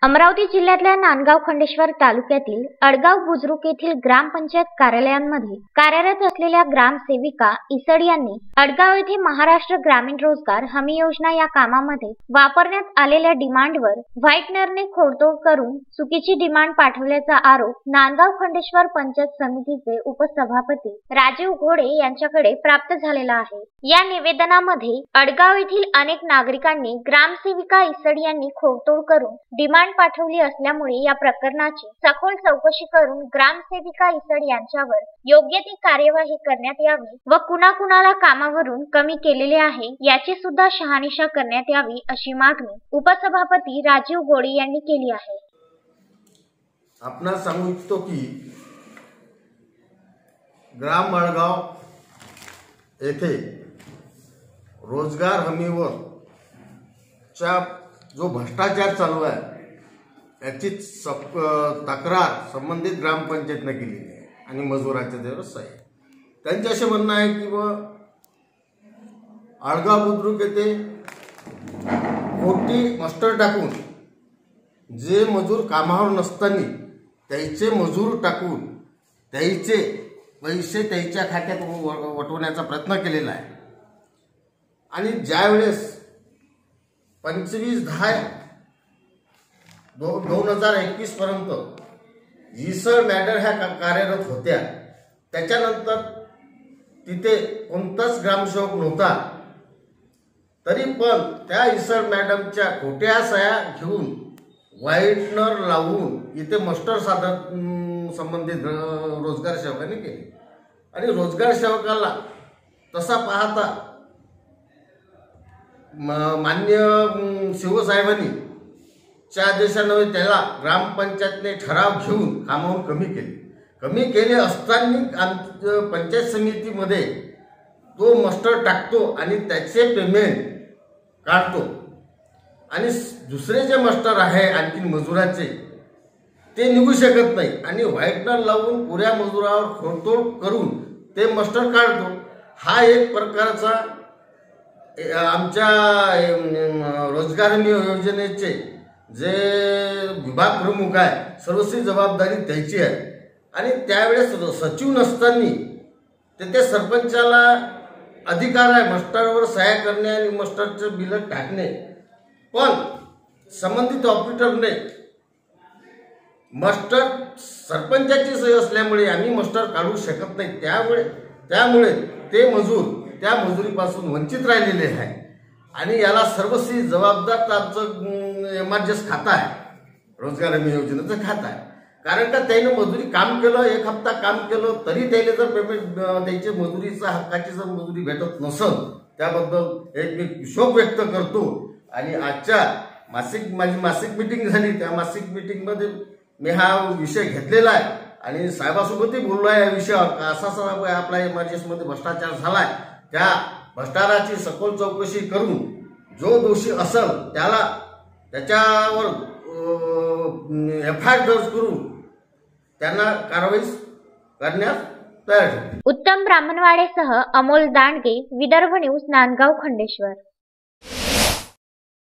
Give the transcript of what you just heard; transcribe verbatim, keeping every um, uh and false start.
अमरावती जिल्ह्यातल्या नांदगाव खंडेश्वर तालुक्यातील अडगाव बुद्रुक येथील ग्रामपंचायत कार्यालयांमध्ये कार्यरत असलेल्या ग्रामसेविका इसड यांनी अडगाव येथे महाराष्ट्र ग्रामीण रोजगार हमी योजना या कामामध्ये वापरण्यात आलेल्या डिमांडवर व्हाईटनरने खोडतोड करून चुकीची डिमांड पाठवल्याचा आरोप नांदगाव खंडेश्वर पंचायत समितीचे उपसभापती राजीव घोडे यांच्याकडे प्राप्त झालेला आहे। या निवेदनामध्ये अडगाव येथील अनेक नागरिकांनी ग्रामसेविका इसड यांनी खोडतोड करून डिमांड पाठवली असल्यामुळे या प्रकरणाची सखोल चौकशी करून ग्रामसेविका इसड यांच्यावर योग्य ती कार्यवाही करण्यात यावी व कुणाकुणाला कामावरून कमी केलेले आहे याची सुद्धा शहानिशा करण्यात यावी अशी मागणी उपसभापती राजीव घोडे यांनी केली आहे। आपणास सांगू इच्छितो की ग्राम अडगाव येथे रोजगार हमीवर चा जो भ्रष्टाचार चालू आहे याची तक्रार संबंधित ग्रामपंचायतने केली आहे आणि मजुराचे दिवस आहे। त्यांचे असे म्हणणं आहे की व अडगाव बुद्रुक येथे खोटी मास्टर टाकून जे मजूर कामावर नसताना त्याचे मजूर टाकून त्याचे पैसे त्याच्या खात्यात वटवण्याचा प्रयत्न केलेला आहे आणि ज्यावेळेस पंचवीस दहा दोन हजार एकवीस पर्यंत इसड मॅडम ह्या कार्यरत होत्या, त्याच्यानंतर तिथे कोणताच ग्रामसेवक नव्हता, तरी पण त्या इसड मॅडमच्या खोट्या सह्या घेऊन व्हाईटनर लावून इथे मास्टर साधन संबंधित रोजगार सेवकांनी केले आणि रोजगार सेवकाला तसा पाहता मान्य शिवसाहेबांनी च्या आदेशाने त्याला ग्रामपंचायतने ठराव घेऊन कामावरून कमी केले कमी केले असताना आमच्या पंचायत समितीमध्ये तो मास्टर टाकतो आणि त्याचे पेमेंट काढतो आणि दुसरे जे मास्टर आहे आणखी मजुराचे ते निघू शकत नाही आणि व्हाईटनर लावून पुऱ्या मजुरावर खोडतोड करून ते मास्टर काढतो। हा एक प्रकारचा आमच्या रोजगार हमी योजनेचे जे विभाग प्रमुख आहे सर्वस्वी जबाबदारी त्याची आहे आणि त्यावेळेस सचिव नसताना तेथे सरपंचाला अधिकार आहे मास्टरवर सह्या करणे आणि मास्टरचे बिल टाकणे, पण संबंधित ऑपरेटरने मास्टर सरपंचाची सही असल्यामुळे आम्ही मास्टर काढू शकत नाही, त्यामुळे त्यामुळे ते मजूर त्या मजुरीपासून वंचित राहिलेले आहे आणि याला सर्वस्वी जबाबदार आमचं एम आर एस खातं आहे, रोजगार हमी योजनेचं खातं आहे। कारण का त्याने मजुरी काम केलं, एक हप्ता काम केलं तरी त्याला जर पेमेंट त्याचे मजुरीचा हक्काची जर मजुरी भेटत नसेल त्याबद्दल एक मी शोक व्यक्त करतो आणि आजच्या मासिक माझी मासिक मीटिंग झाली त्या मासिक मीटिंगमध्ये मी हा विषय घेतलेला आहे आणि साहेबासोबतही बोललो आहे या विषयावर असा असा आपला एम आर एस मध्ये भ्रष्टाचार झालाय, त्या भ्रष्टाचाराची सखोल चौकशी करून जो दोषी असेल त्याला त्याच्यावर एफ आय आर दर्ज करून त्यांना कारवाई करण्यास तयार. उत्तम ब्राह्मणवाडेसह अमोल दांडगे, विदर्भ न्यूज, नांदगाव खंडेश्वर.